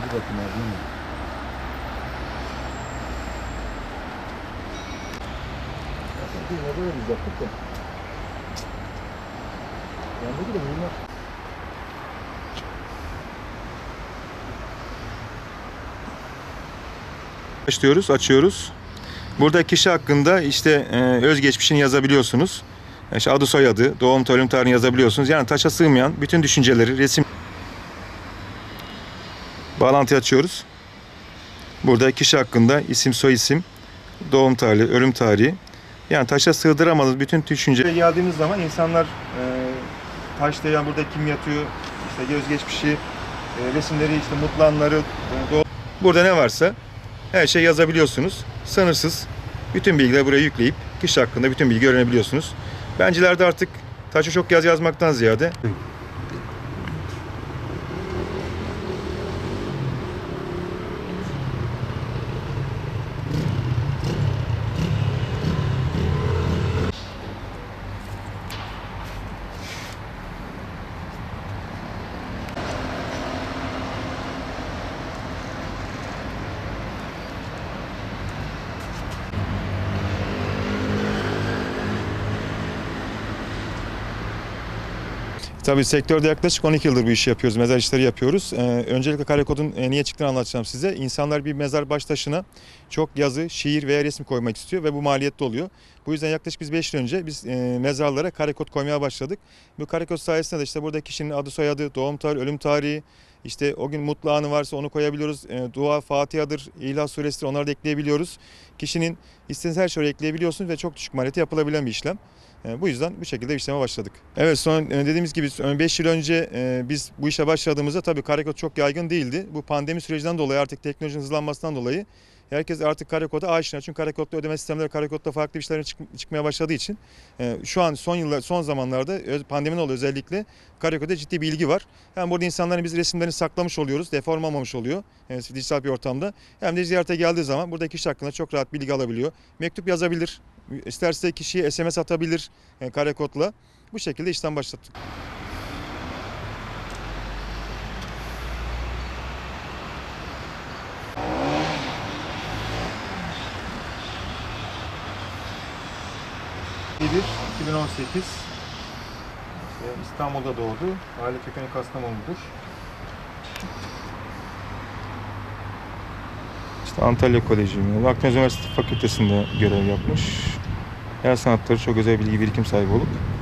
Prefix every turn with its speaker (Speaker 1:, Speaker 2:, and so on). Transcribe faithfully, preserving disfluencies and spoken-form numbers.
Speaker 1: bakayım abi. Ne böyle biz yaptık da. Yandaki de bunlar.
Speaker 2: Başlıyoruz, açıyoruz. Burada kişi hakkında işte e, özgeçmişini yazabiliyorsunuz. İşte adı soyadı, doğum ölüm tarihini yazabiliyorsunuz. Yani taşa sığmayan bütün düşünceleri, resim. Bağlantıyı açıyoruz. Burada kişi hakkında isim, soyisim, doğum tarihi, ölüm tarihi. Yani taşa sığdıramadığımız bütün düşünceleri. Geldiğimiz zaman insanlar e, taşta yani burada kim yatıyor, işte özgeçmişi, e, resimleri, işte mutlu anları, e, doğum. Burada ne varsa her şey yazabiliyorsunuz. Sınırsız bütün bilgileri buraya yükleyip kişi hakkında bütün bilgi öğrenebiliyorsunuz. Bencilerde artık taşa çok yaz yazmaktan ziyade tabii sektörde yaklaşık on iki yıldır bu işi yapıyoruz, mezar işleri yapıyoruz. Ee, öncelikle Karakod'un e, niye çıktığını anlatacağım size. İnsanlar bir mezar baş taşına çok yazı, şiir veya resim koymak istiyor ve bu maliyetli oluyor. Bu yüzden yaklaşık biz beş yıl önce biz e, mezarlara Karakod koymaya başladık. Bu Karakod sayesinde de işte burada kişinin adı, soyadı, doğum tarihi, ölüm tarihi, işte o gün mutlu anı varsa onu koyabiliyoruz. E, dua, Fatiha'dır, İhlas Suresi'dir, onları da ekleyebiliyoruz. Kişinin istediğiniz her şeyi ekleyebiliyorsunuz ve çok düşük maliyeti yapılabilen bir işlem. Bu yüzden bu şekilde işleme başladık. Evet, son dediğimiz gibi beş yıl önce biz bu işe başladığımızda tabii Karakod çok yaygın değildi. Bu pandemi sürecinden dolayı, artık teknolojinin hızlanmasından dolayı herkes artık Karakod'a aşina. Çünkü Karakod'da ödeme sistemleri, Karakod'da farklı işlerin çık çıkmaya başladığı için şu an son yıllar, son zamanlarda pandemiden dolayı özellikle Karakod'a ciddi bir ilgi var. Hem burada insanların biz resimlerini saklamış oluyoruz, deform olmamış oluyor yani dijital bir ortamda. Hem de ziyarete geldiği zaman buradaki kişi hakkında çok rahat bilgi alabiliyor. Mektup yazabilir. İsterse kişiye S M S atabilir yani Karakod'la. Bu şekilde işten başlattık. iki bin on sekiz İstanbul'da doğdu. Aile kökeni Kastamonu'dur. İşte Antalya Koleji, Akdeniz Üniversitesi Fakültesi'nde görev yapmış. Her sanatları çok özel bilgi birikim sahibi olup